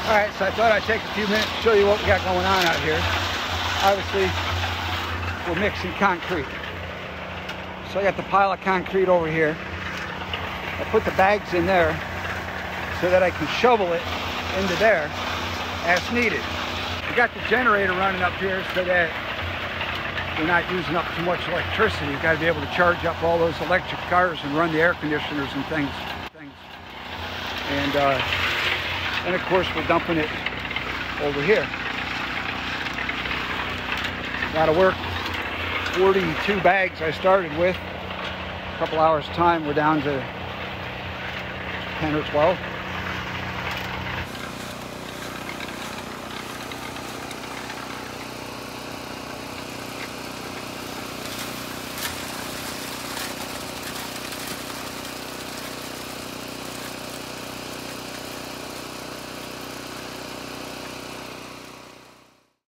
Alright, so I thought I'd take a few minutes to show you what we got going on out here. Obviously, we're mixing concrete. So I got the pile of concrete over here. I put the bags in there so that I can shovel it into there as needed. We got the generator running up here so that we're not using up too much electricity. You've got to be able to charge up all those electric cars and run the air conditioners and things. And of course we're dumping it over here. Got to work 42 bags I started with. A couple hours time, we're down to 10 or 12.